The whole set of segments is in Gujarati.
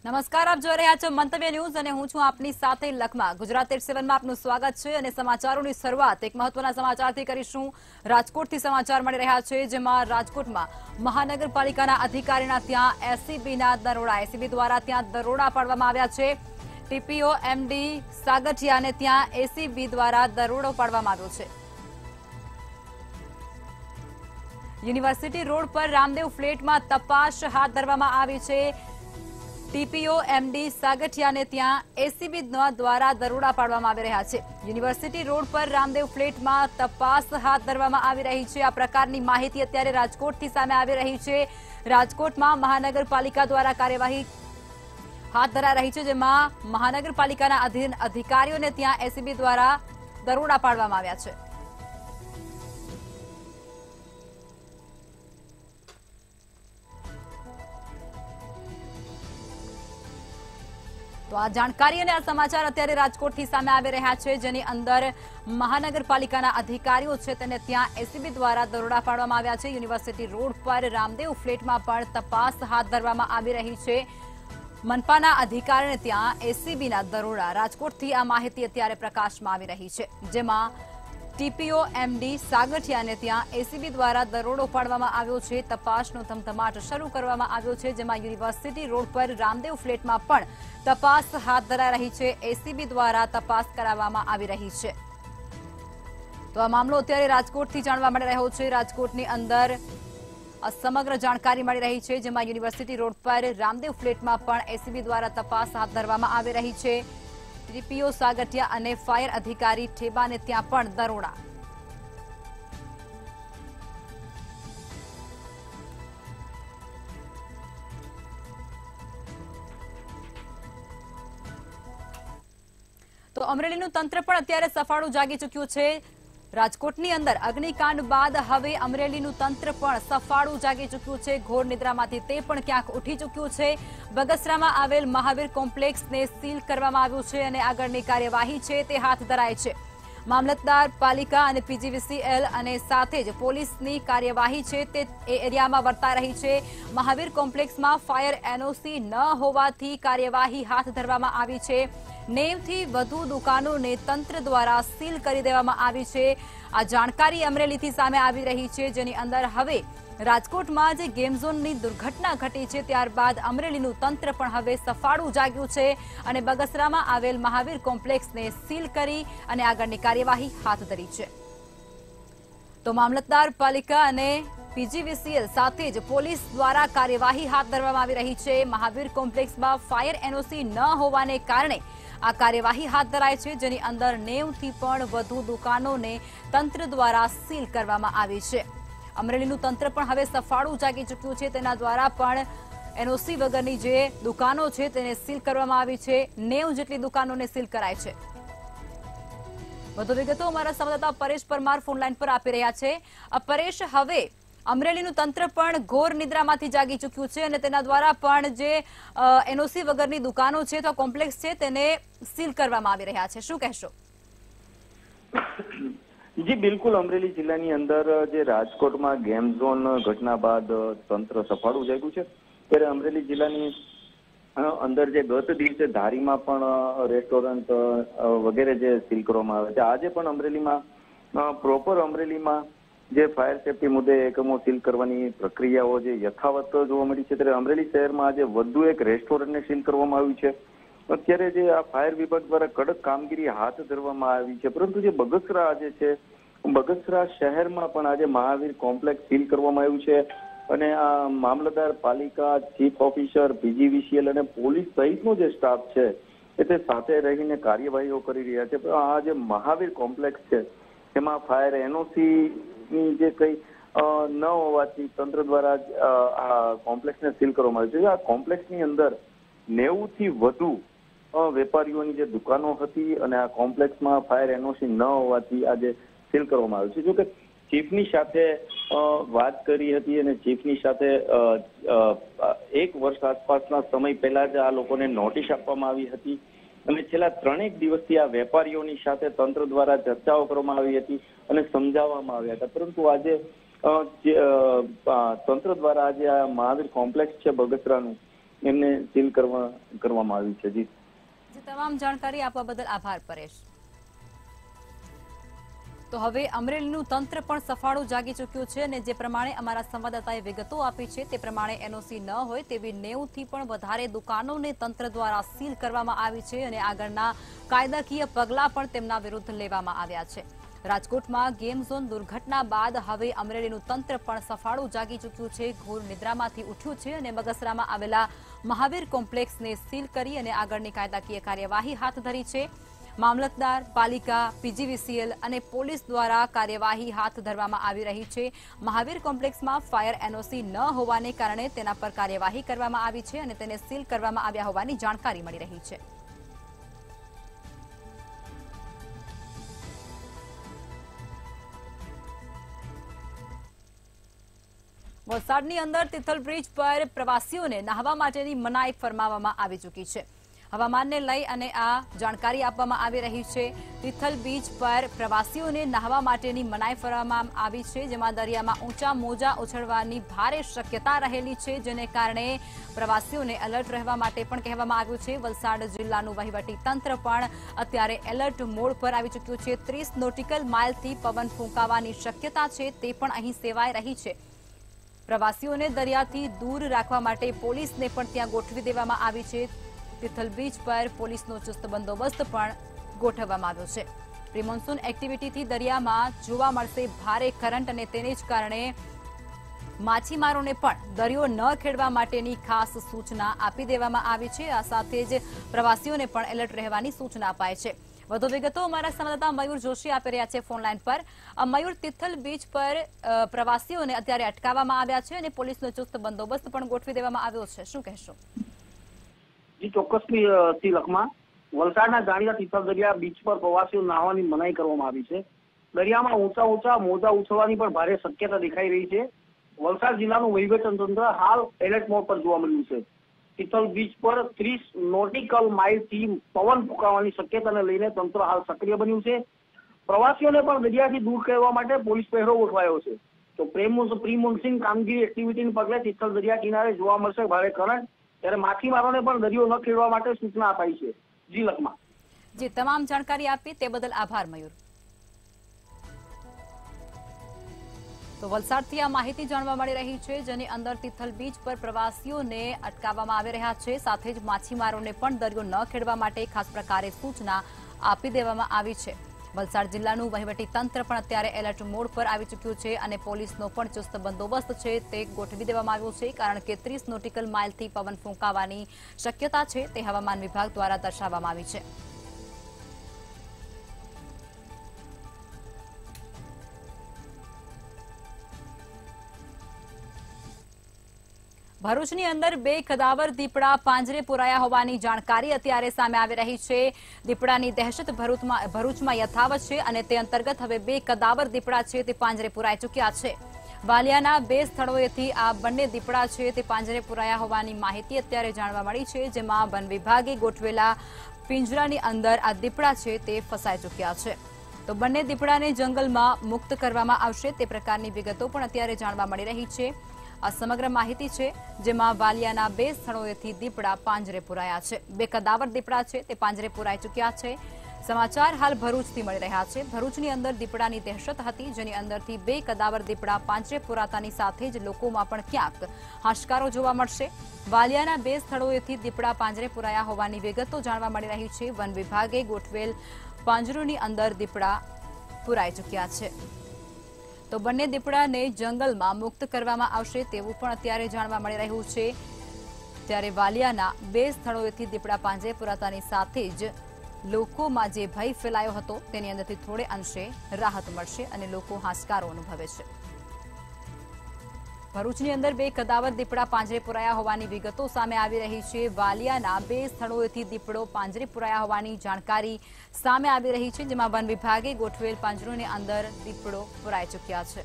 નમસ્કાર, આપ જોઈ રહ્યા છો મંતવ્ય ન્યૂઝ અને હું છું આપની સાથે લખમા. ગુજરાત 87 માં આપનું સ્વાગત છે અને સમાચારોની શરૂઆત એક મહત્વના સમાચારથી કરીશું. રાજકોટથી સમાચાર મળી રહ્યા છે, જેમાં રાજકોટમાં મહાનગરપાલિકાના અધિકારીના ત્યાં એસીબીના દરોડા એસીબી દ્વારા ત્યાં દરોડા પાડવામાં આવ્યા છે. ટીપીઓ એમડી સાગઠિયાને ત્યાં એસીબી દ્વારા દરોડો પાડવામાં આવ્યો છે. યુનિવર્સિટી રોડ પર રામદેવ ફ્લેટમાં તપાસ હાથ ધરવામાં આવી છે. ટીપીઓ એમડી સાગઠિયાને ત્યાં એસીબી દ્વારા દરોડા પાડવામાં આવી રહ્યા છે. યુનિવર્સિટી રોડ પર રામદેવ ફ્લેટમાં તપાસ હાથ ધરવામાં આવી રહી છે. આ પ્રકારની માહિતી અત્યારે રાજકોટથી સામે આવી રહી છે. રાજકોટમાં મહાનગરપાલિકા દ્વારા કાર્યવાહી હાથ ધરાઈ રહી છે, જેમાં મહાનગરપાલિકાના અધીન અધિકારીઓને ત્યાં એસીબી દ્વારા દરોડા પાડવામાં આવ્યા છે. તો આ જાણકારી અને આ સમાચાર અત્યારે રાજકોટથી સામે આવી રહ્યા છે, જેની અંદર મહાનગરપાલિકાના અધિકારીઓ છે તેને ત્યાં એસીબી દ્વારા દરોડા પાડવામાં આવ્યા છે. યુનિવર્સિટી રોડ પર રામદેવ ફ્લેટમાં પણ તપાસ હાથ ધરવામાં આવી રહી છે. મનપાના અધિકારીને ત્યાં એસીબીના દરોડા. રાજકોટથી આ માહિતી અત્યારે પ્રકાશમાં આવી રહી છે, જેમાં ટીપીઓ એમડી સાગઠિયાને ત્યાં એસીબી દ્વારા દરોડો પાડવામાં આવ્યો છે. તપાસનો ધમધમાટ શરૂ કરવામાં આવ્યો છે, જેમાં યુનિવર્સિટી રોડ પર રામદેવ ફ્લેટમાં પણ તપાસ હાથ ધરાઈ રહી છે. એસીબી દ્વારા તપાસ કરાવવામાં આવી રહી છે. તો આ મામલો અત્યારે રાજકોટથી જાણવા મળી રહ્યો છે. રાજકોટની અંદર સમગ્ર જાણકારી મળી રહી છે, જેમાં યુનિવર્સિટી રોડ પર રામદેવ ફ્લેટમાં પણ એસીબી દ્વારા તપાસ હાથ ધરવામાં આવી રહી છે. ટીપીઓ સાગઠિયા અને ફાયર અધિકારી ઠેબાને ત્યાં પણ દરોડા. તો અમરેલીનું તંત્ર પણ અત્યારે સફાળું જાગી ચૂક્યું છે. રાજકોટની અંદર અગ્નિકાંડ બાદ હવે અમરેલીનું તંત્ર પણ સફાળું જાગી ચૂક્યું છે. ઘોર નિદ્રામાંથી તે પણ ક્યાંક ઉઠી ચૂક્યું છે. બગસરામાં આવેલ મહાવીર કોમ્પ્લેક્સને સીલ કરવામાં આવ્યું છે અને આગળની કાર્યવાહી છે તે હાથ ધરાય છે. મામલતદાર, પાલિકા અને પીજીવીસીએલ અને સાથે જ પોલીસની કાર્યવાહી છે તે એરિયામાં વર્તા રહી છે. મહાવીર કોમ્પ્લેક્સમાં ફાયર એનઓસી ન હોવાથી કાર્યવાહી હાથ ધરવામાં આવી છે. 90 થી વધુ દુકાનોને તંત્ર દ્વારા સીલ કરી દેવામાં આવી છે. આ જાણકારી અમરેલીથી સામે આવી રહી છે, જેની અંદર હવે રાજકોટમાં જે ગેમ ઝોનની દુર્ઘટના ઘટી છે ત્યારબાદ અમરેલીનું તંત્ર પણ હવે સફાળું જાગ્યું છે અને બગસરામાં આવેલ મહાવીર કોમ્પ્લેક્સને સીલ કરી અને આગળની કાર્યવાહી હાથ ધરી છે. તો મામલતદાર, પાલિકા અને પીજીવીસીએલ સાથે જ પોલીસ દ્વારા કાર્યવાહી હાથ ધરવામાં આવી રહી છે. મહાવીર કોમ્પ્લેક્સમાં ફાયર એનઓસી ન હોવાને કારણે આ કાર્યવાહી હાથ ધરાય છે, જેની અંદર 90 થી પણ વધુ દુકાનોને તંત્ર દ્વારા સીલ કરવામાં આવી છે. અમરેલીનું તંત્ર પણ હવે સફાળું જાગી ચૂક્યું છે. તેના દ્વારા પણ એનઓસી વગરની જે દુકાનો છે તેને સીલ કરવામાં આવી છે. 90 જેટલી દુકાનોને સીલ કરાય છે. વધુ વિગતો અમારા સંવાદદાતા પરેશ પરમાર ફોનલાઈન પર આપી રહ્યા છે. પરેશ, હવે અમરેલીનું તંત્ર પણ ઘોર નિદ્રામાંથી જાગી ચૂક્યું છે અને તેના દ્વારા પણ જે એનઓસી વગરની દુકાનો છે તો કોમ્પ્લેક્સ છે તેને સીલ કરવામાં આવી રહ્યા છે. શું કહેશો? જી બિલકુલ, અમરેલી જિલ્લાની અંદર જે રાજકોટમાં ગેમ ઝોન ઘટના બાદ તંત્ર સફાળું જાગ્યું છે, ત્યારે અમરેલી જિલ્લાની અંદર જે ગત દિવસે ધારીમાં પણ રેસ્ટોરન્ટ વગેરે જે સીલ કરવામાં આવે છે, આજે પણ અમરેલીમાં પ્રોપર અમરેલીમાં જે ફાયર સેફટી મુદ્દે એકમો સીલ કરવાની પ્રક્રિયાઓ જે યથાવત જોવા મળી છે, ત્યારે અમરેલી શહેરમાં આજે વધુ એક રેસ્ટોરન્ટને સીલ કરવામાં આવ્યું છે. અત્યારે જે આ ફાયર વિભાગ દ્વારા કડક કામગીરી હાથ ધરવામાં આવી છે, પરંતુ જે બગસરા આજે છે, બગસરા શહેરમાં પણ આજે મહાવીર કોમ્પ્લેક્સ સીલ કરવામાં આવ્યું છે અને આ મામલતદાર, પાલિકા, ચીફ ઓફિસર, પીજીવીસીએલ અને પોલીસ સહિતનો જે સ્ટાફ છે તે સાથે રહીને કાર્યવાહીઓ કરી રહ્યા છે. આ જે મહાવીર કોમ્પ્લેક્સ છે એમાં ફાયર એનઓસી ની જે કઈ ન હોવાથી તંત્ર દ્વારા આ કોમ્પ્લેક્સને સીલ કરવામાં આવ્યું છે. આ કોમ્પ્લેક્સની અંદર 90 થી વધુ વેપારીઓની જે દુકાનો હતી અને આ કોમ્પ્લેક્સમાં ફાયર એનઓસી ન હોવાથી આજે સીલ કરવામાં આવ્યું છે. જોકે ચીફની સાથે વાત કરી હતી અને ચીફની સાથે 1 વર્ષ આસપાસના સમય પહેલા જ આ લોકોને નોટિસ આપવામાં આવી હતી અને છેલ્લા 3 દિવસથી આ વેપારીઓની સાથે તંત્ર દ્વારા ચર્ચાઓ કરવામાં આવી હતી અને સમજાવવામાં આવ્યા હતા, પરંતુ આજે તંત્ર દ્વારા આજે આ મહાવીર કોમ્પ્લેક્સ છે બગસરાનું એમને સીલ કરવામાં આવી છે. જી તમામ જાણકારી આપવા બદલ આભાર પરેશ. તો હવે અમરેલીનું તંત્ર પણ સફાળું જાગી ચૂક્યું છે અને જે પ્રમાણે અમારા સંવાદદાતાએ વિગતો આપી છે તે પ્રમાણે એનઓસી ન હોય તેવી 90 થી પણ વધારે દુકાનોને તંત્ર દ્વારા સીલ કરવામાં આવી છે અને આગળના કાયદાકીય પગલાં પણ તેમના વિરુદ્ધ લેવામાં આવ્યા છે. રાજકોટમાં ગેમ ઝોન દુર્ઘટના બાદ હવે અમરેલીનું તંત્ર પણ સફાળું જાગી ચૂક્યું છે. ઘોર નિદ્રામાંથી ઉઠ્યું છે અને બગસરામાં આવેલા મહાવીર કોમ્પ્લેક્સને સીલ કરી અને આગળની કાયદાકીય કાર્યવાહી હાથ ધરી છે. મામલતદાર, પાલિકા, પીજીવીસીએલ અને પોલીસ દ્વારા કાર્યવાહી હાથ ધરવામાં આવી રહી છે. મહાવીર કોમ્પ્લેક્સમાં ફાયર એનઓસી ન હોવાને કારણે તેના પર કાર્યવાહી કરવામાં આવી છે અને તેને સીલ કરવામાં આવ્યા હોવાની જાણકારી મળી રહી છે. વલસાડની અંદર તિથલ બ્રિજ પર પ્રવાસીઓને નહાવા માટેની મનાઈ ફરમાવવામાં આવી ચૂકી છે. હવામાનને લઈ અને આ જાણકારી આપવામાં આવી રહી છે. તિથલ બીચ પર પ્રવાસીઓને નહાવા માટેની મનાઈ ફરમાવવામાં આવી છે, જેમાં દરિયામાં ઊંચા મોજા ઉછળવાની ભારે શક્યતા રહેલી છે, જેને કારણે પ્રવાસીઓને એલર્ટ રહેવા માટે પણ કહેવામાં આવ્યું છે. વલસાડ જિલ્લાનું વહીવટી તંત્ર પણ અત્યારે એલર્ટ મોડ પર આવી ચૂક્યું છે. 30 નોટિકલ માઇલથી પવન ફૂંકાવાની શક્યતા છે તે પણ અહીં સેવાઈ રહી છે. પ્રવાસીઓને દરિયાથી દૂર રાખવા માટે પોલીસને પણ ત્યાં ગોઠવી દેવામાં આવી છે. તિથલ બીચ પર પોલીસનો ચુસ્ત બંદોબસ્ત પણ ગોઠવવામાં આવ્યો છે. પ્રી મોન્સૂન એક્ટિવિટીથી દરિયામાં જોવા મળશે ભારે કરંટ અને તેને જ કારણે માછીમારોને પણ દરિયો ન ખેડવા માટેની ખાસ સૂચના આપી દેવામાં આવી છે. આ સાથે જ પ્રવાસીઓને પણ એલર્ટ રહેવાની સૂચના અપાઈ છે. વધુ વિગતો અમારા સંવાદદાતા મયુર જોશી આપી રહ્યા છે ફોનલાઈન પર. મયુર, તિથલ બીચ પર પ્રવાસીઓને અત્યારે અટકાવવામાં આવ્યા છે અને પોલીસનો ચુસ્ત બંદોબસ્ત પણ ગોઠવી દેવામાં આવ્યો છે. શું કહેશો? ચોક્કસથી તિલકમાં વલસાડના જાણીતા તિથલ દરિયા બીચ પર પ્રવાસીઓ નાહવાની મનાઈ કરવામાં આવી છે. દરિયામાં ઊંચા મોજા ઉછળવાની પણ ભારે શક્યતા દેખાઈ રહી છે. વલસાડ જિલ્લાનું વહીવટીતંત્ર હાલ એલર્ટ મોડ પર જોવા મળ્યું છે. તિથલ બીચ પર 30 નોટિકલ માઇલથી પવન ફૂંકાવાની શક્યતાને લઈને તંત્ર હાલ સક્રિય બન્યું છે. પ્રવાસીઓને પણ દરિયાથી દૂર કરવા માટે પોલીસ પહેરો ગોઠવાયો છે. તો પ્રી મોન્સૂન કામગીરી એક્ટિવિટીને પગલે તિથલ દરિયા કિનારે જોવા મળશે ભારે કરંટ, ત્યારે માછીમારોને પણ દરિયો ન ખેડવા માટે સૂચના અપાઈ છે. જી લખમાં. જી, તમામ જાણકારી આપી તે બદલ આભાર મયુર. તો વલસાડથી આ માહિતી જાણવા મળી રહી છે, જેની અંદર તિથલ બીચ પર પ્રવાસીઓને અટકાવવામાં આવી રહ્યા છે. સાથે જ માછીમારોને પણ દરિયો ન ખેડવા માટે ખાસ પ્રકારે સૂચના આપી દેવામાં આવી છે. વલસાડ જિલ્લાનું વહીવટી તંત્ર પણ અત્યારે એલર્ટ મોડ પર આવી ચૂક્યું છે અને પોલીસનો પણ ચુસ્ત બંદોબસ્ત છે તે ગોઠવી દેવામાં આવ્યો છે, કારણ કે 30 નોટિકલ માઇલથી પવન ફૂંકાવાની શક્યતા છે તે હવામાન વિભાગ દ્વારા દર્શાવવામાં આવી છે. ભરૂચની અંદર 2 કદાવર દીપડા પાંજરે પુરાયા હોવાની જાણકારી અત્યારે સામે આવી રહી છે. દીપડાની દહેશત ભરૂચમાં યથાવત છે અને તે અંતર્ગત હવે 2 કદાવર દીપડા છે તે પાંજરે પુરાઈ ચૂક્યા છે. વાલિયાના 2 સ્થળોએથી આ બંને દીપડા છે તે પાંજરે પુરાયા હોવાની માહિતી અત્યારે જાણવા મળી છે, જેમાં વન વિભાગે ગોઠવેલા પિંજરાની અંદર આ દીપડા છે તે ફસાઈ ચૂક્યા છે. તો બંને દીપડાને જંગલમાં મુક્ત કરવામાં આવશે તે પ્રકારની વિગતો પણ અત્યારે જાણવા મળી રહી છે. આ સમગ્ર માહિતી છે, જેમાં વાલિયાના 2 સ્થળોએથી દીપડા પાંજરે પુરાયા છે. 2 કદાવર દીપડા છે તે પાંજરે પુરાઈ ચૂક્યા છે. સમાચાર હાલ ભરૂચથી મળી રહ્યા છે. ભરૂચની અંદર દીપડાની દહેશત હતી, જેની અંદરથી 2 કદાવર દીપડા પાંજરે પુરાતાની સાથે જ લોકોમાં પણ ક્યાંક હાશકારો જોવા મળશે. વાલિયાના 2 સ્થળોએથી દીપડા પાંજરે પુરાયા હોવાની વિગતો જાણવા મળી રહી છે. વન વિભાગે ગોઠવેલ પાંજરોની અંદર દીપડા પુરાઈ ચૂક્યા છે. તો બંને દીપડાને જંગલમાં મુક્ત કરવામાં આવશે તેવું પણ અત્યારે જાણવા મળી રહ્યું છે. ત્યારે વાલિયાના 2 સ્થળોએથી દીપડા પાંજરે પુરાતાની સાથે જ લોકોમાં જે ભય ફેલાયો હતો તેની અંદરથી થોડે અંશે રાહત મળશે અને લોકો હાશકારો અનુભવે છે. ભરૂચની અંદર 2 કદાવર દીપડા પાંજરે પુરાયા હોવાની વિગતો સામે આવી રહી છે. વાલિયાના 2 સ્થળોએથી દીપડો પાંજરે પુરાયા હોવાની જાણકારી સામે આવી રહી છે, જેમાં વન વિભાગે ગોઠવેલ પાંજરોની અંદર દીપડો પુરાઈ ચૂક્યા છે.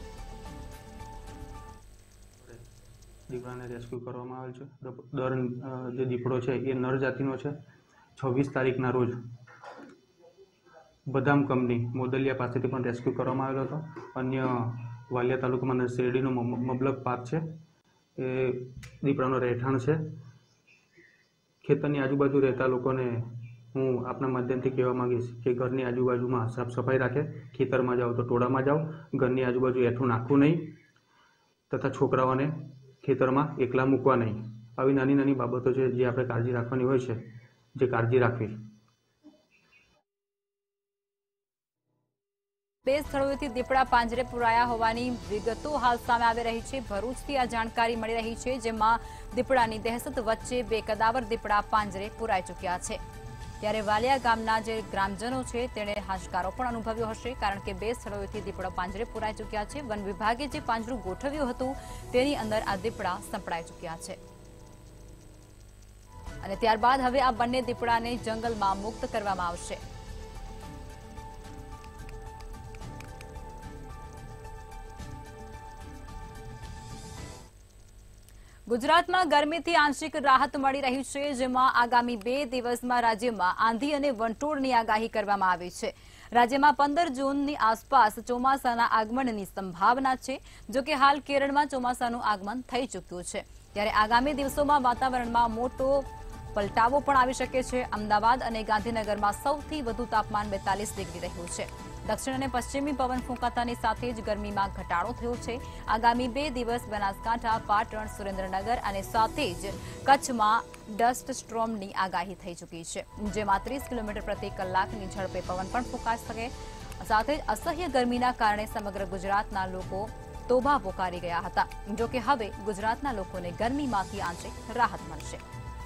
દીપડાને રેસ્ક્યુ કરવામાં આવેલ છે. જે દીપડો છે એ નર જાતિનો છે. 26 તારીખના રોજ બદામ કંપની મોદલિયા પાસેથી પણ રેસ્ક્યુ કરવામાં આવેલો હતો. અન્ય વાલિયા તાલુકામાં શેરડીનો મબલક પાક છે એ દીપડાનો રહેઠાણ છે. ખેતરની આજુબાજુ રહેતા લોકોને હું આપના માધ્યમથી કહેવા માંગીશ કે ઘરની આજુબાજુમાં સાફ સફાઈ રાખે, ખેતરમાં જાઓ તો ટોળામાં જાઓ, ઘરની આજુબાજુ એઠું નાખવું નહીં તથા છોકરાઓને ખેતરમાં એકલા મૂકવા નહીં. આવી નાની નાની બાબતો છે જે આપણે કાળજી રાખવાની હોય છે, જે કાળજી રાખવી. 2 સ્થળોએથી દીપડા પાંજરે પુરાયા હોવાની વિગતો હાલ સામે આવી રહી છે. ભરૂચથી આ જાણકારી મળી રહી છે, જેમાં દીપડાની દહેશત વચ્ચે 2 કદાવર દીપડા પાંજરે પુરાઈ ચૂક્યા છે. ત્યારે વાલિયા ગામના જે ગ્રામજનો છે તેણે હાશકારો પણ અનુભવ્યો હશે, કારણ કે 2 સ્થળોએથી દીપડા પાંજરે પુરાઈ ચૂક્યા છે. વન વિભાગે જે પાંજરું ગોઠવ્યું હતું તેની અંદર આ દીપડા સંપડાઈ ચૂક્યા છે અને ત્યારબાદ હવે આ બંને દીપડાને જંગલમાં મુક્ત કરવામાં આવશે. ગુજરાતમાં ગરમીથી આંશિક રાહત મળી રહી છે, જેમાં આગામી 2 દિવસમાં રાજ્યમાં આંધી અને વંટોળની આગાહી કરવામાં આવી છે. રાજ્યમાં 15 જૂનની આસપાસ ચોમાસાના આગમનની સંભાવના છે. જોકે હાલ કેરળમાં ચોમાસાનું આગમન થઈ ચૂક્યું છે. ત્યારે આગામી દિવસોમાં વાતાવરણમાં મોટો પલટાવો પણ આવી શકે છે. અમદાવાદ અને ગાંધીનગરમાં સૌથી વધુ તાપમાન 42 ડિગ્રી રહ્યું છે. દક્ષિણ અને પશ્ચિમી પવન ફૂંકાતાની સાથે જ ગરમીમાં ઘટાડો થયો છે. આગામી 2 દિવસ બનાસકાંઠા, પાટણ, સુરેન્દ્રનગર અને સાથે જ કચ્છમાં ડસ્ટ સ્ટ્રોમની આગાહી થઈ ચૂકી છે, જેમાં 30 કિલોમીટર પ્રતિ કલાકની ઝડપે પવન પણ ફૂંકાઈ શકે. સાથે જ અસહ્ય ગરમીના કારણે સમગ્ર ગુજરાતના લોકો તોબા પોકારી ગયા હતા. જોકે હવે ગુજરાતના લોકોને ગરમીમાંથી આંશિક રાહત મળશે.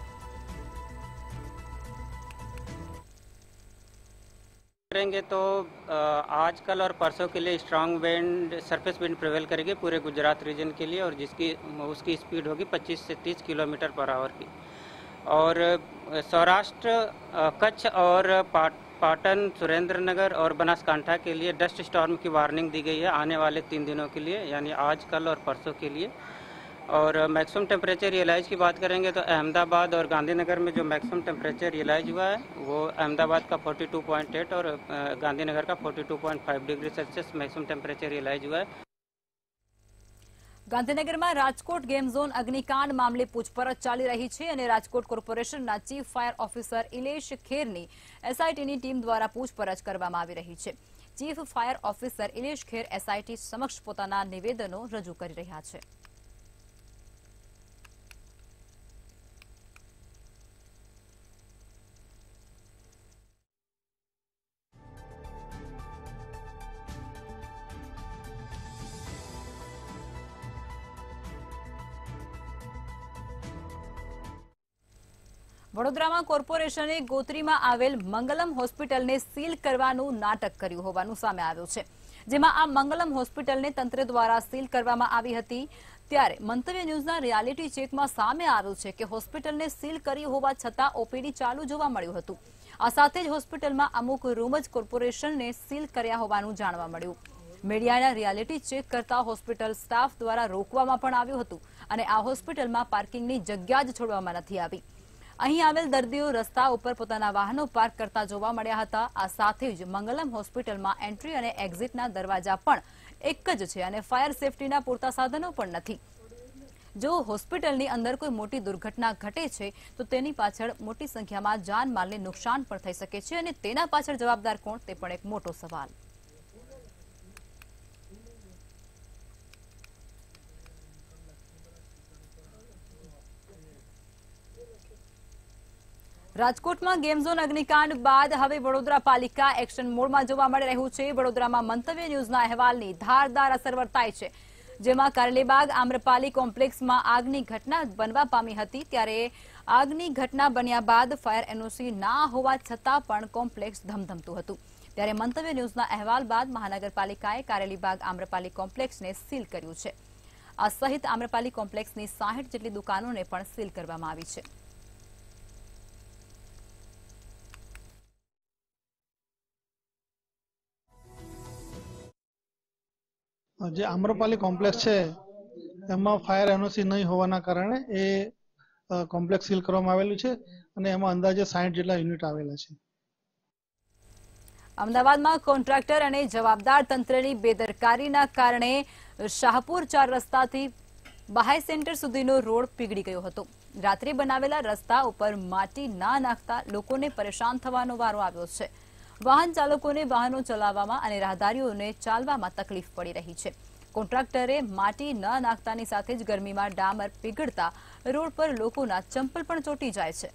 करेंगे तो आज कल और परसों के लिए strong wind, surface wind prevail करेगी पूरे गुजरात रीजन के लिए और उसकी स्पीड होगी 25 से 30 किलोमीटर पर आवर की. और सौराष्ट्र, कच्छ और पाटन, सुरेंद्रनगर और बनासकांठा के लिए डस्ट स्टॉर्म की वार्निंग दी गई है आने वाले 3 दिनों के लिए, यानी आज, कल और परसों के लिए. और मैक्सिमम टेम्परेचर रियलाइज की बात करेंगे तो अहमदाबाद और गांधीनगर में जो मैक्सिमम टेम्परेचर रियलाइज हुआ है वो अहमदाबाद का 42.8 और गांधीनगर का 42.5 degree Celsius maximum temperature realise हुआ है. ગાંધીનગરમાં રાજકોટ ગેમ ઝોન અગ્નિકાંડ મામલે પૂછપરછ ચાલી રહી છે અને રાજકોટ કોર્પોરેશનના ચીફ ફાયર ઓફિસર ઇલેશ ખેરની એસઆઈટીની ટીમ દ્વારા પૂછપરછ કરવામાં આવી રહી છે. Chief fire officer Ilesh Kher SIT સમક્ષ પોતાના નિવેદનો રજૂ કરી રહ્યા છે. વડોદરામાં કોર્પોરેશને ગોત્રીમાં આવેલ મંગલમ હોસ્પિટલને સીલ કરવાનું નાટક કર્યું હોવાનું સામે આવ્યું છે, જેમાં આ મંગલમ હોસ્પિટલને તંત્ર દ્વારા સીલ કરવામાં આવી હતી. ત્યારે મંતવ્ય ન્યૂઝના રિયાલિટી ચેકમાં સામે આવ્યું છે કે હોસ્પિટલને સીલ કરી હોવા છતાં ઓપીડી ચાલુ જોવા મળ્યું હતું. આ સાથે જ હોસ્પિટલમાં અમુક રૂમ જ કોર્પોરેશનને સીલ કર્યા હોવાનું જાણવા મળ્યું. મીડિયાના રિયાલિટી ચેક કરતા હોસ્પિટલ સ્ટાફ દ્વારા રોકવામાં પણ આવ્યું હતું અને આ હોસ્પિટલમાં પાર્કિંગની જગ્યા જ છોડવામાં નથી આવી. અહીં આવેલ દર્દીઓ રસ્તા ઉપર પોતાના વાહનો પાર્ક કરતા જોવા મળ્યા હતા. આ સાથે જ મંગલમ હોસ્પિટલમાં એન્ટ્રી અને એક્ઝિટના દરવાજા પણ એક જ છે અને ફાયર સેફટીના પૂરતા સાધનો પણ નથી. જો હોસ્પિટલની અંદર કોઈ મોટી દુર્ઘટના ઘટે છે તો તેની પાછળ મોટી સંખ્યામાં જાનમાલને નુકસાન પણ થઈ શકે છે અને તેના પાછળ જવાબદાર કોણ તે પણ એક મોટો સવાલ. રાજકોટમાં ગેમ ઝોન અગ્નિકાંડ બાદ હવે વડોદરા પાલિકા એક્શન મોડમાં જોવા મળી રહ્યું છે. વડોદરામાં મંતવ્ય ન્યૂઝના અહેવાલની ધારદાર અસર વર્તાય છે, જેમાં કારેલીબાગ આમ્રપાલી કોમ્પ્લેક્સમાં આગની ઘટના બનવા પામી હતી. ત્યારે આગની ઘટના બન્યા બાદ ફાયર એનઓસી ના હોવા છતાં પણ કોમ્પ્લેક્સ ધમધમતું હતું. ત્યારે મંતવ્ય ન્યૂઝના અહેવાલ બાદ મહાનગરપાલિકાએ કારેલીબાગ આમ્રપાલી કોમ્પ્લેક્સને સીલ કર્યું છે. આ સહિત આમ્રપાલી કોમ્પ્લેક્સની 60 જેટલી દુકાનોને પણ સીલ કરવામાં આવી છે. જે આમ્રપાલી કોમ્પ્લેક્સ છે એમાં ફાયર એનઓસી નહીં હોવાના કારણે એ કોમ્પ્લેક્સ સીલ કરવામાં આવેલું છે અને એમાં અંદાજે 60 જેટલા યુનિટ આવેલા છે. અમદાવાદમાં કોન્ટ્રાક્ટર અને જવાબદાર તંત્રની બેદરકારીના કારણે શાહપુર 4 રસ્તાથી બાહાઈ સેન્ટર સુધીનો રોડ પીગળી ગયો હતો. રાત્રે બનાવેલા રસ્તા ઉપર માટી ના નાખતા લોકોને પરેશાન થવાનો વારો આવ્યો છે. વાહન ચાલકોને વાહનો ચલાવવામાં અને રાહદારીઓને ચાલવામાં તકલીફ પડી રહી છે. કોન્ટ્રાક્ટરે માટી ન નાખતાની સાથે જ ગરમીમાં ડામર પીગળતા રોડ પર લોકોના ચંપલ પણ ચોંટી જાય છે.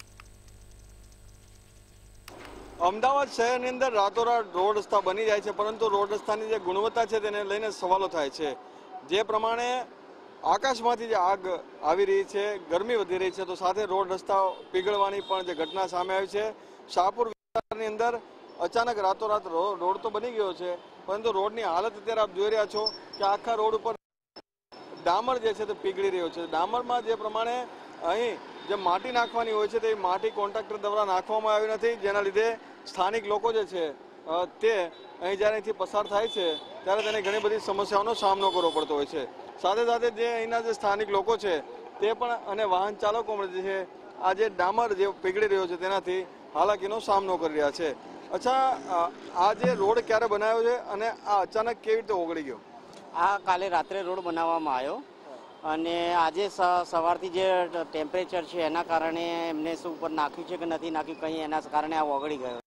અમદાવાદ શહેરની અંદર રાતોરાત રોડ રસ્તા બની જાય છે, પરંતુ રોડ રસ્તાની જે ગુણવત્તા છે તેને લઈને સવાલો થાય છે. જે પ્રમાણે આકાશમાંથી જે આગ આવી રહી છે, ગરમી વધી રહી છે, તો સાથે રોડ રસ્તા પીગળવાની પણ જે ઘટના સામે આવી છે. શાહપુર વિસ્તારની અંદર અચાનક રાતોરાત રોડ તો બની ગયો છે, પરંતુ રોડની હાલત અત્યારે આપ જોઈ રહ્યા છો કે આખા રોડ ઉપર ડામર જે છે તે પીગળી રહ્યો છે. ડામરમાં જે પ્રમાણે અહીં જે માટી નાખવાની હોય છે તે માટી કોન્ટ્રાક્ટર દ્વારા નાખવામાં આવી નથી, જેના લીધે સ્થાનિક લોકો જે છે તે અહીં જ્યારે અહીંથી પસાર થાય છે ત્યારે તેને ઘણી બધી સમસ્યાઓનો સામનો કરવો પડતો હોય છે. સાથે સાથે જે અહીંના જે સ્થાનિક લોકો છે તે પણ અને વાહન ચાલકો જે છે આ જે ડામર જે પીગળી રહ્યો છે તેનાથી હાલાકીનો સામનો કરી રહ્યા છે. અચ્છા, આ જે રોડ ક્યારે બનાવ્યો છે અને આ અચાનક કેવી રીતે ઓગળી ગયો? આ કાલે રાત્રે રોડ બનાવવામાં આવ્યો અને આજે સવારથી જે ટેમ્પરેચર છે એના કારણે એમને શું ઉપર નાખ્યું છે કે નથી નાખ્યું કંઈ, એના કારણે આ ઓગળી ગયો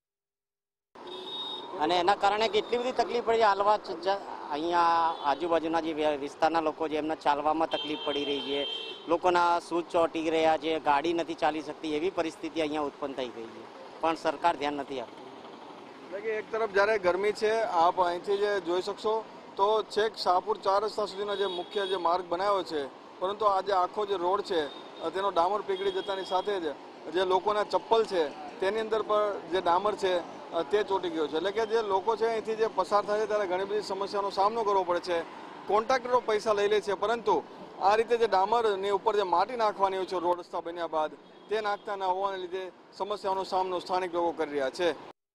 અને એના કારણે કેટલી બધી તકલીફ પડી. હાલવા અહીંયા આજુબાજુના જે વિસ્તારના લોકો છે એમને ચાલવામાં તકલીફ પડી રહી છે, લોકોના શૂઝ ચોંટી રહ્યા છે, ગાડી નથી ચાલી શકતી, એવી પરિસ્થિતિ અહીંયા ઉત્પન્ન થઈ ગઈ છે, પણ સરકાર ધ્યાન નથી આપતી. એટલે કે એક તરફ જ્યારે ગરમી છે, આપ અહીંથી જે જોઈ શકશો તો છેક શાહપુર 4 રસ્તા સુધીનો જે મુખ્ય જે માર્ગ બનાવ્યો છે, પરંતુ આ જે આખો જે રોડ છે તેનો ડામર પીગળી જતાની સાથે જ જે લોકોના ચપ્પલ છે તેની અંદર પણ જે ડામર છે તે ચોંટી ગયો છે. એટલે કે જે લોકો છે અહીંથી જે પસાર થાય છે ત્યારે ઘણી બધી સમસ્યાનો સામનો કરવો પડે છે. કોન્ટ્રાક્ટરો પૈસા લઈ લે છે, પરંતુ આ રીતે જે ડામરની ઉપર જે માટી નાખવાની હોય છે રોડ રસ્તા બન્યા બાદ તે નાખતા ન હોવાને લીધે સમસ્યાઓનો સામનો સ્થાનિક લોકો કરી રહ્યા છે.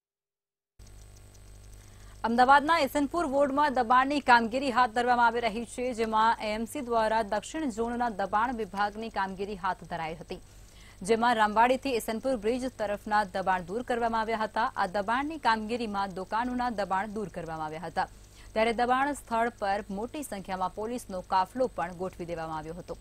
અમદાવાદના એસનપુર વોર્ડમાં દબાણની કામગીરી હાથ ધરવામાં આવી રહી છે, જેમાં એએમસી દ્વારા દક્ષિણ ઝોનના દબાણ વિભાગની કામગીરી હાથ ધરાઈ હતી, જેમાં રામવાડીથી એસનપુર બ્રિજ તરફના દબાણ દૂર કરવામાં આવ્યા હતા. આ દબાણની કામગીરીમાં દુકાનોના દબાણ દૂર કરવામાં આવ્યા હતા, ત્યારે દબાણ સ્થળ પર મોટી સંખ્યામાં પોલીસનો કાફલો પણ ગોઠવી દેવામાં આવ્યો હતો.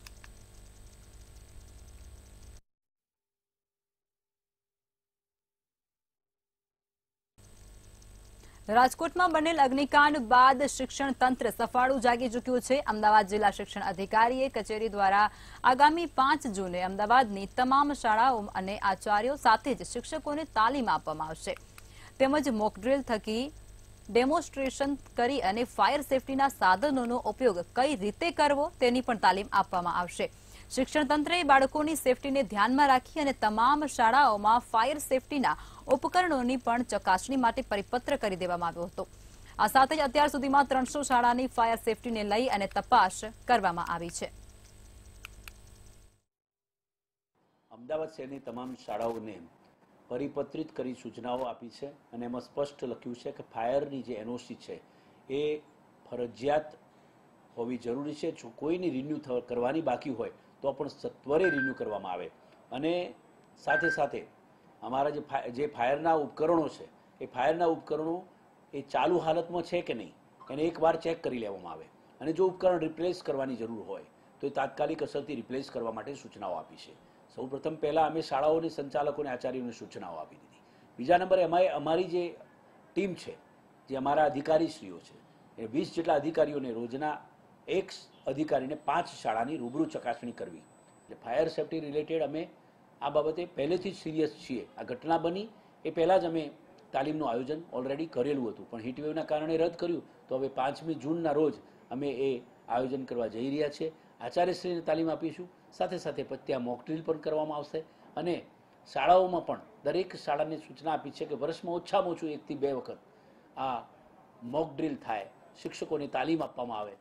રાજકોટમાં બનેલ અગ્નિકાંડ બાદ શિક્ષણ તંત્ર સફાળું જાગી ચૂક્યું છે. અમદાવાદ જિલ્લા શિક્ષણ અધિકારીએ કચેરી દ્વારા આગામી 5 જૂને અમદાવાદની તમામ શાળાઓ અને આચાર્યો સાથે જ શિક્ષકોને તાલીમ આપવામાં આવશે, તેમજ મોકડ્રીલ થકી ડેમોન્સ્ટ્રેશન કરી અને ફાયર સેફટીના સાધનોનો ઉપયોગ કઈ રીતે કરવો તેની પણ તાલીમ આપવામાં આવશે. શિક્ષણ તંત્રએ બાળકોની સેફટીને ધ્યાનમાં રાખી અને તમામ શાળાઓમાં ફાયર સેફટીના ઉપકરણોની પણ ચકાસણી માટે પરિપત્ર કરી દેવામાં આવ્યો હતો. આ સાથે જ અત્યાર સુધીમાં 300 શાળાની ફાયર સેફટીને લઈ અને તપાસ કરવામાં આવી છે. અમદાવાદ શહેરની તમામ શાળાઓને પરિપત્રિત કરી સૂચનાઓ આપી છે અને એમાં સ્પષ્ટ લખ્યું છે કે ફાયરની જે એનઓસી છે એ ફરજિયાત હોવી જરૂરી છે. જો કોઈની રિન્યૂ કરવાની બાકી હોય તો પણ સત્વરે રિન્યૂ કરવામાં આવે અને સાથે સાથે અમારા જે ફાયરના ઉપકરણો છે એ ફાયરના ઉપકરણો એ ચાલુ હાલતમાં છે કે નહીં એને એકવાર ચેક કરી લેવામાં આવે અને જો ઉપકરણ રિપ્લેસ કરવાની જરૂર હોય તો એ તાત્કાલિક અસરથી રિપ્લેસ કરવા માટે સૂચનાઓ આપી છે. સૌપ્રથમ પહેલાં અમે શાળાઓની સંચાલકોને આચાર્યોને સૂચનાઓ આપી દીધી. બીજા નંબરે અમારી જે ટીમ છે, જે અમારા અધિકારીશ્રીઓ છે, એ 20 જેટલા અધિકારીઓને રોજના એક અધિકારીને 5 શાળાની રૂબરૂ ચકાસણી કરવી. એટલે ફાયર સેફટી રિલેટેડ અમે આ બાબતે પહેલેથી જ સિરિયસ છીએ. આ ઘટના બની એ પહેલાં જ અમે તાલીમનું આયોજન ઓલરેડી કરેલું હતું, પણ હીટવેવના કારણે રદ કર્યું. તો હવે 5મી જૂનના રોજ અમે એ આયોજન કરવા જઈ રહ્યા છીએ. આચાર્યશ્રીને તાલીમ આપીશું, સાથે સાથે ત્યાં મોકડ્રીલ પણ કરવામાં આવશે અને શાળાઓમાં પણ દરેક શાળાને સૂચના આપી છે કે વર્ષમાં ઓછામાં ઓછું 1 થી 2 વખત આ મોકડ્રીલ થાય, શિક્ષકોને તાલીમ આપવામાં આવે.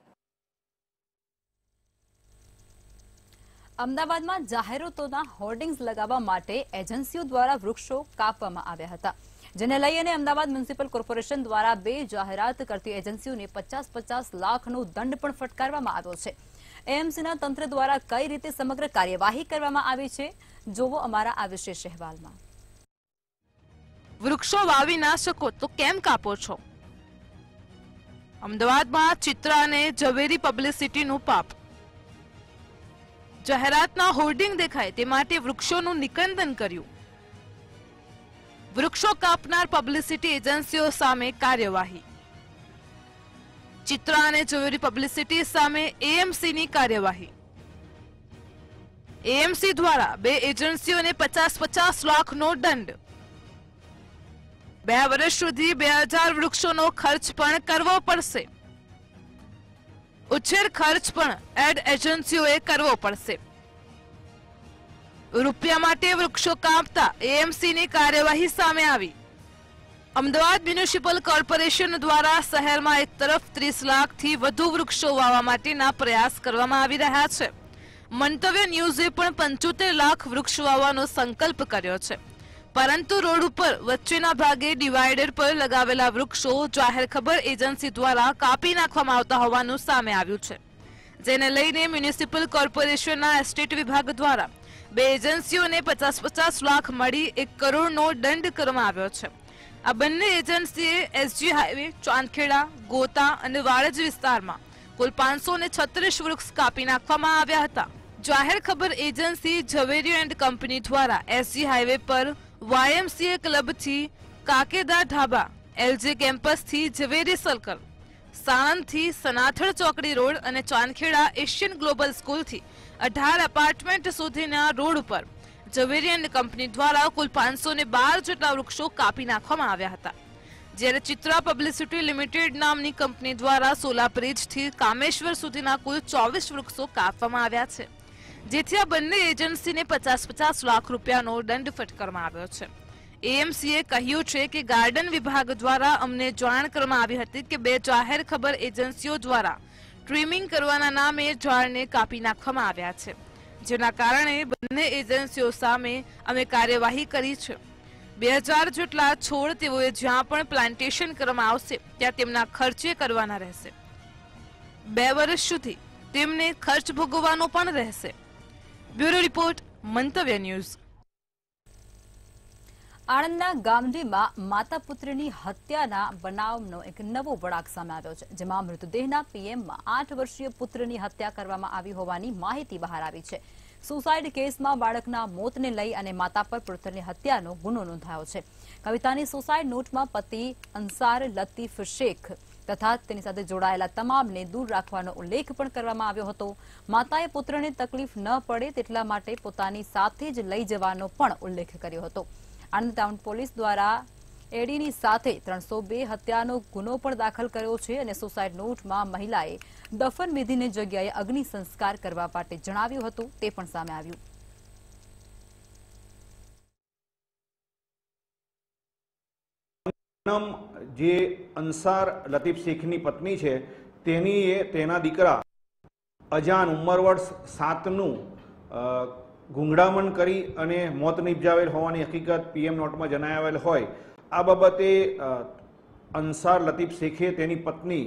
અમદાવાદમાં જાહેરાતોના હોર્ડિંગ્સ લગાવવા માટે એજન્સીઓ દ્વારા વૃક્ષો કાપવામાં આવ્યા હતા, જેને લઈ અને અમદાવાદ મ્યુનિસિપલ કોર્પોરેશન દ્વારા 2 જાહેરાત કરતી એજન્સીઓને 50-50 લાખનો દંડ પણ ફટકારવામાં આવ્યો છે. એએમસીના તંત્ર દ્વારા કઈ રીતે સમગ્ર કાર્યવાહી કરવામાં આવી છે, જોવો અમારા આ વિશેષ અહેવાલમાં. વૃક્ષો વાવી ના શકો તો કેમ કાપો છો? અમદાવાદમાં ચિત્રા અને ઝવેરી પબ્લિસિટીનું પાપ. જાહેરાતના હોર્ડિંગ દેખાય તે માટે વૃક્ષોનું નિકંદન કર્યું. વૃક્ષો કાપનાર પબ્લિસિટી એજન્સીઓ સામે કાર્યવાહી. ચિત્રા અને ઝવેરી પબ્લિસિટી સામે એએમસીની કાર્યવાહી. એએમસી દ્વારા 2 એજન્સીઓને 50-50 લાખનો દંડ. 2 વર્ષ સુધી 2000 વૃક્ષોનો ખર્ચ પણ કરવો પડશે. ઉછેર ખર્ચ પણ એડ એજન્સીઓએ કરવો પડશે. રૂપિયા માટે વૃક્ષો કાપતા એએમસીની કાર્યવાહી સામે આવી. અમદાવાદ મ્યુનિસિપલ કોર્પોરેશન દ્વારા શહેરમાં એક તરફ 30 લાખથી વધુ વૃક્ષો વાવવા માટેના પ્રયાસ કરવામાં આવી રહ્યા છે. મંતવ્ય ન્યૂઝે પણ 75 લાખ વૃક્ષ વાવવાનો સંકલ્પ કર્યો છે, પરંતુ રોડ ઉપર વચ્ચેના ભાગે ડિવાઈડર પર લગાવેલા વૃક્ષો જાહેર ખબર એજન્સી દ્વારા કાપી નાખવામાં આવતા હોવાનું સામે આવ્યું છે, જેને લઈને મ્યુનિસિપલ કોર્પોરેશનના એસ્ટેટ વિભાગ દ્વારા 2 એજન્સીઓને 50-50 લાખ મળી 1 કરોડનો દંડ કરવામાં આવ્યો છે. આ બંને એજન્સીએ એસજી હાઈવે, ચાંદખેડા, ગોતા અને વાડજ વિસ્તારમાં કુલ 536 વૃક્ષ કાપી નાખવામાં આવ્યા હતા. જાહેર ખબર એજન્સી ઝવેરી એન્ડ કંપની દ્વારા એસજી હાઈવે પર વાયએમસીએ ક્લબથી કાકેદા ઢાબા, એલજે કેમ્પસથી ઝવેરી સર્કલ, સાણંદથી સનાથળ ચોકડી રોડ અને ચાંદખેડા એશિયન ગ્લોબલ સ્કૂલથી 18 એપાર્ટમેન્ટ સુધીના રોડ ઉપર ઝવેરી એન્ડ કંપની દ્વારા કુલ 512 જેટલા વૃક્ષો કાપી નાખવામાં આવ્યા હતા. જ્યારે ચિત્રા પબ્લિસિટી લિમિટેડ નામની કંપની દ્વારા સોલાબ્રિજથી કામેશ્વર સુધીના કુલ 24 વૃક્ષો કાપવામાં આવ્યા છે, જેથી આ બંને એજન્સીને 50-50 લાખ રૂપિયાનો દંડ ફટકારવામાં આવ્યો છે. એએમસીએ કહ્યું છે કે ગાર્ડન વિભાગ દ્વારા અમને જાણ કરવામાં આવી હતી કે 2 જાહેર ખબર એજન્સીઓ દ્વારા ટ્રીમિંગ કરવાના નામે ઝાડને કાપી નાખવામાં આવ્યા છે, જેના કારણે બંને એજન્સીઓ સામે અમે કાર્યવાહી કરી છે. 2000 જેટલા છોડ તેઓએ જ્યાં પણ પ્લાન્ટેશન કરવામાં આવશે ત્યાં તેમના ખર્ચે કરવાના રહેશે. 2 વર્ષ સુધી તેમને ખર્ચ ભોગવવાનો પણ રહેશે. Bureau report, Mantavya news. આણંદના ગામડીમાં માતા પુત્રની હત્યાના બનાવનો એક નવો વળાંક સામે આવ્યો છે, જેમાં મૃતદેહના પીએમમાં 8 વર્ષીય પુત્રની હત્યા કરવામાં આવી હોવાની માહિતી બહાર આવી છે. સુસાઇડ કેસમાં બાળકના મોતને લઈ અને માતા પર પુત્રની હત્યાનો ગુનો નોંધાયો છે. કવિતાની સુસાઇડ નોટમાં પતિ અંસાર લતીફ શેખ તથા તેની સાથે જોડાયેલા તમામને દૂર રાખવાનો ઉલ્લેખ પણ કરવામાં આવ્યો હતો. માતાએ પુત્રને તકલીફ ન પડે તેટલા માટે પોતાની સાથે જ લઈ જવાનો પણ ઉલ્લેખ કર્યો હતો. આણંદ ટાઉન પોલીસ દ્વારા એડીની સાથે 302 હત્યાનો ગુનો પણ દાખલ કર્યો છે અને સુસાઇડ નોટમાં મહિલાએ દફન વિધિની જગ્યાએ અગ્નિ સંસ્કાર કરવા માટે જણાવ્યું હતું તે પણ સામે આવ્યું. જે અંસાર લતીફ શેખની પત્ની છે તેની તેના દીકરા અજાન ઉંમર વર્ષ 7નું ગુંગડામણ કરી અને મોત નિપજાવેલ હોવાની હકીકત પીએમ નોટમાં જણાવેલ હોય. આ બાબતે અંસાર લતીફ શેખે તેની પત્ની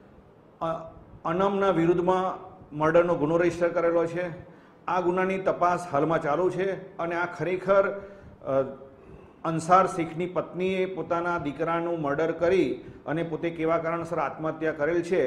અનમના વિરુદ્ધમાં મર્ડરનો ગુનો રજીસ્ટર કરેલો છે. આ ગુનાની તપાસ હાલમાં ચાલુ છે અને આ ખરેખર અંસાર શેખની પત્નીએ પોતાના દીકરાનું મર્ડર કરી અને પોતે કેવા કારણસર આત્મહત્યા કરેલ છે.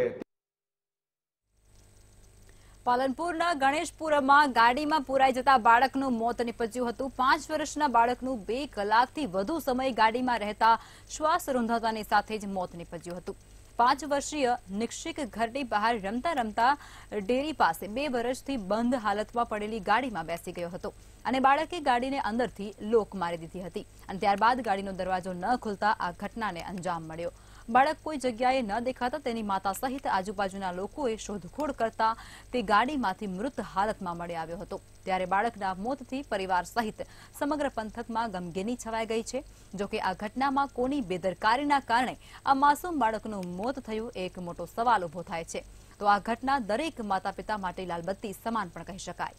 પાલનપુરના ગણેશપુરમાં ગાડીમાં પુરાઈ જતા બાળકનું મોત નીપજ્યું હતું. 5 વર્ષના બાળકનું 2 કલાકથી વધુ સમય ગાડીમાં રહેતા શ્વાસ રૂંધાતાની સાથે જ મોત નીપજ્યું હતું. 5 વર્ષીય નિક્ષિક ઘરની બહાર રમતા રમતા ડેરી પાસે 2 વર્ષથી બંધ હાલતમાં પડેલી ગાડીમાં બેસી ગયો હતો અને બાળકે ગાડીને અંદરથી લોક મારી દીધી હતી અને ત્યારબાદ ગાડીનો દરવાજો ન ખુલતા આ ઘટનાને અંજામ મળ્યો. બાળક કોઈ જગ્યાએ ન દેખાતા તેની માતા સહિત આજુબાજુના લોકોએ શોધખોળ કરતા તે ગાડીમાંથી મૃત હાલતમાં મળી આવ્યો હતો. ત્યારે બાળકના મોતથી પરિવાર સહિત સમગ્ર પંથકમાં ગમગીની છવાઈ ગઈ છે. જોકે આ ઘટનામાં કોની બેદરકારીના કારણે આ માસૂમ બાળકનું મોત થયું એક મોટો સવાલ ઉભો થાય છે. તો આ ઘટના દરેક માતા પિતા માટે લાલબત્તી સમાન પણ કહી શકાય.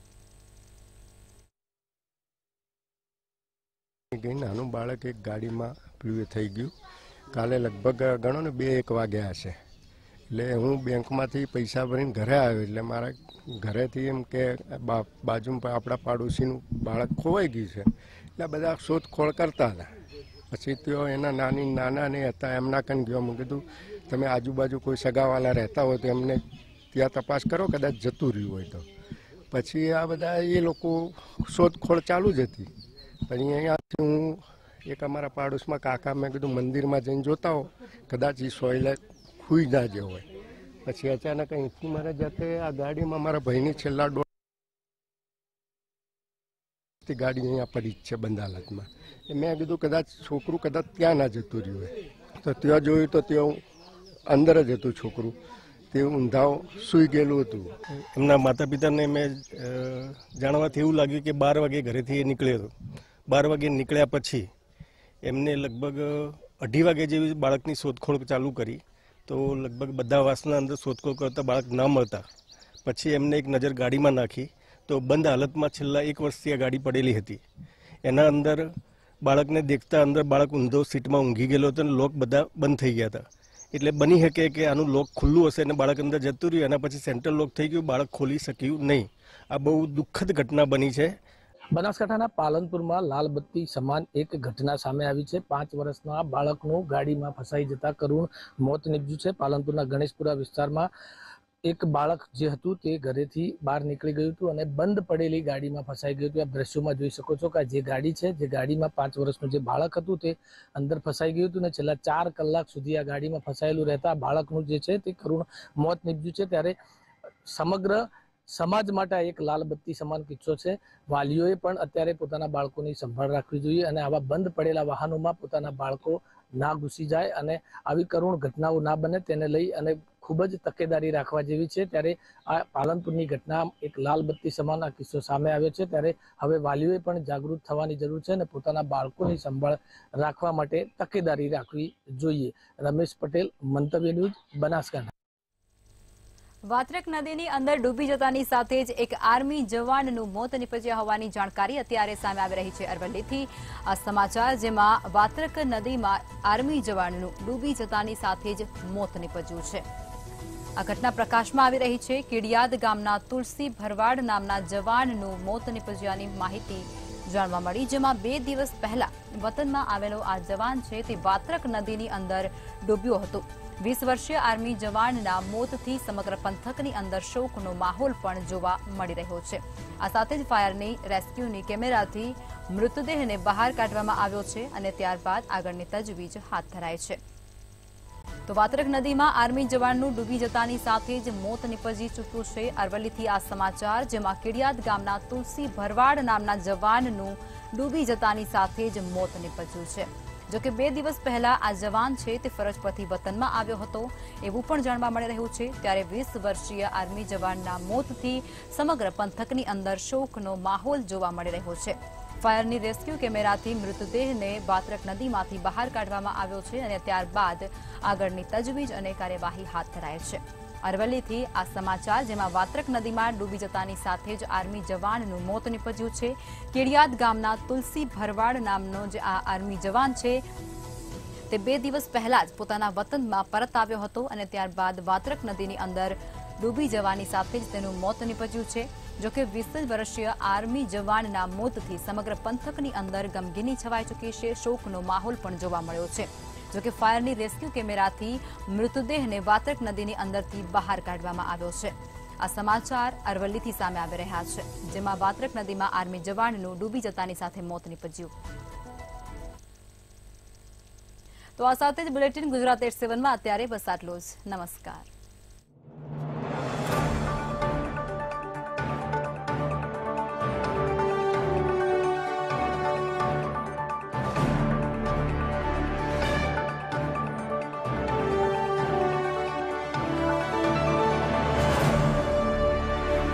નાનું બાળક એક ગાડીમાં પીળું થઈ ગયું. કાલે લગભગ ગણો ને 2-1 વાગ્યા હશે. એટલે હું બેંકમાંથી પૈસા ભરીને ઘરે આવ્યો એટલે મારા ઘરેથી એમ કે બાજુમાં આપણા પાડોશીનું બાળક ખોવાઈ ગયું છે. એટલે બધા શોધખોળ કરતા હતા. પછી તેઓ એના નાના ને હતા એમના કન ગયો. મેં કીધું તમે આજુબાજુ કોઈ સગાવાલા રહેતા હોય તો એમને ત્યાં તપાસ કરો, કદાચ જતું રહ્યું હોય તો. પછી આ બધા એ લોકો શોધખોળ ચાલુ જ હતી. પણ અહીંયાથી હું એક અમારા પાડોશમાં કાકા મેં કીધું મંદિરમાં જઈને જોતા હો, કદાચ એ સોયલે ખુઈ ના જે હોય. પછી અચાનક અહીંથી મારા જાતે આ ગાડીમાં મારા ભાઈની છેલ્લા ગાડી અહીંયા પડી જ છે બંધ હાલતમાં. મેં કીધું કદાચ છોકરું કદાચ ત્યાં ના જતું રહ્યું હોય. તો ત્યાં જોયું તો ત્યાં અંદર જ હતું છોકરું, તે ઊંધાઓ સૂઈ ગયેલું હતું. એમના માતા પિતાને મેં જાણવાથી એવું લાગ્યું કે 12 વાગે ઘરેથી એ નીકળ્યો હતો. 12 વાગે નીકળ્યા પછી એમને લગભગ 2:30 વાગે જેવી બાળકની શોધખોળ ચાલુ કરી. તો લગભગ બધા વાસના અંદર શોધખોળ કરતા બાળક ના મળતા પછી એમને એક નજર ગાડીમાં નાખી તો બંધ હાલતમાં છેલ્લા 1 વર્ષથી આ ગાડી પડેલી હતી. એના અંદર બાળકને દેખતા અંદર બાળક ઊંધો સીટમાં ઊંઘી ગયેલો હતો અને લોક બધા બંધ થઈ ગયા હતા. એટલે બની શકે કે આનું લોક ખુલ્લું હશે અને બાળક અંદર જતું રહ્યું, એના પછી સેન્ટ્રલ લોક થઈ ગયું, બાળક ખોલી શક્યું નહીં. આ બહુ દુઃખદ ઘટના બની છે. બનાસકાંઠાના પાલનપુરમાં લાલ બત્તી સમાન એક ઘટના સામે આવી છે. 5 વર્ષના બાળકનું ગાડીમાં ફસાઈ જતા કરુણ મોત નીપજ્યું છે. પાલનપુરના ગણેશપુરા વિસ્તારમાં એક બાળક જે હતું તે ઘરેથી બહાર નીકળી ગયું હતું અને બંધ પડેલી ગાડીમાં ફસાઈ ગયું હતું. આ દ્રશ્યોમાં જોઈ શકો છો કે જે ગાડી છે, જે ગાડીમાં 5 વર્ષનું જે બાળક હતું તે અંદર ફસાઈ ગયું હતું અને છેલ્લા 4 કલાક સુધી આ ગાડીમાં ફસાયેલું રહેતા બાળકનું જે છે તે કરુણ મોત નીપજ્યું છે. ત્યારે સમગ્ર સમાજ માટે એક લાલ બત્તી સમાન કિસ્સો છે. વાલીઓએ પણ અત્યારે પોતાના બાળકોની સંભાળ રાખવી જોઈએ અને આવા બંધ પડેલા વાહનોમાં પોતાના બાળકો ના ઘૂસી જાય અને આવી કરુણ ઘટનાઓ ના બને તેને લઈ અને ખૂબ જ તકેદારી રાખવા જેવી છે. ત્યારે આ પાલનપુરની ઘટના એક લાલ બત્તી સમાન આ કિસ્સો સામે આવ્યો છે. ત્યારે હવે વાલીઓએ પણ જાગૃત થવાની જરૂર છે અને પોતાના બાળકોની સંભાળ રાખવા માટે તકેદારી રાખવી જોઈએ. રમેશ પટેલ, મંતવ્ય ન્યૂઝ, બનાસકાંઠા. વાત્રક નદીની અંદર ડૂબી જતાની સાથે જ એક આર્મી જવાનનું મોત નીપજ્યા હોવાની જાણકારી અત્યારે સામે આવી રહી છે અરવલ્લીથી. આ સમાચાર જેમાં વાત્રક નદીમાં આર્મી જવાનનું ડૂબી જતાની સાથે જ મોત નીપજ્યું છે. આ ઘટના પ્રકાશમાં આવી રહી છે. કીડિયાદ ગામના તુલસી ભરવાડ નામના જવાનનું મોત નીપજ્યાની માહિતી જાણવા મળી, જેમાં 2 દિવસ પહેલા વતનમાં આવેલો આ જવાન છે તે વાત્રક નદીની અંદર ડૂબ્યો હતો. 20 વર્ષીય આર્મી જવાનના મોતથી સમગ્ર પંથકની અંદર શોકનો માહોલ પણ જોવા મળી રહ્યો છે. આ સાથે જ ફાયરની રેસ્ક્યુની કેમેરાથી મૃતદેહને બહાર કાઢવામાં આવ્યો છે અને ત્યારબાદ આગળની તજવીજ હાથ ધરાય છે. તો વાત્રક નદીમાં આર્મી જવાનનું ડૂબી જતાની સાથે જ મોત નીપજી ચૂક્યું છે. અરવલ્લીથી આ સમાચાર જેમાં કીડિયાદ ગામના તુલસી ભરવાડ નામના જવાનનું ડૂબી જતાની સાથે જ મોત નીપજ્યું છે. જોકે 2 દિવસ પહેલા આ જવાન છે તે ફરજ પરથી વતનમાં આવ્યો હતો એવું પણ જાણવા મળી રહ્યું છે. ત્યારે 20 વર્ષીય આર્મી જવાનના મોતથી સમગ્ર પંથકની અંદર શોકનો માહોલ જોવા મળી રહ્યો છે. ફાયરની રેસ્ક્યુ કેમેરાથી મૃતદેહને વાત્રક નદીમાંથી બહાર કાઢવામાં આવ્યો છે અને ત્યારબાદ આગળની તજવીજ અને કાર્યવાહી હાથ ધરાય છે. અરવલ્લીથી આ સમાચાર જેમાં વાત્રક નદીમાં ડૂબી જતાની સાથે જ આર્મી જવાનનું મોત નીપજ્યું છે. કેડિયાદ ગામના તુલસી ભરવાડ નામનો જે આ આર્મી જવાન છે તે 2 દિવસ પહેલા જ પોતાના વતનમાં પરત આવ્યો હતો અને ત્યારબાદ વાત્રક નદીની અંદર ડૂબી જવાની સાથે જ તેનું મોત નીપજ્યું છે. જોકે 20 વર્ષીય આર્મી જવાનના મોતથી સમગ્ર પંથકની અંદર ગમગીની છવાઈ ચૂકી છે. શોકનો માહોલ પણ જોવા મળ્યો છે. જોકે ફાયરની રેસ્ક્યુ કેમેરાથી મૃતદેહને વાત્રક નદીની અંદરથી બહાર કાઢવામાં આવ્યો છે. આ સમાચાર અરવલ્લીથી સામે આવી રહ્યા છે જેમાં વાત્રક નદીમાં આર્મી જવાનનું ડૂબી જતાની સાથે મોત નીપજ્યું. તો આ સાથે જ બુલેટિન ગુજરાત 87માં અત્યારે બસ આટલું જ. નમસ્કાર.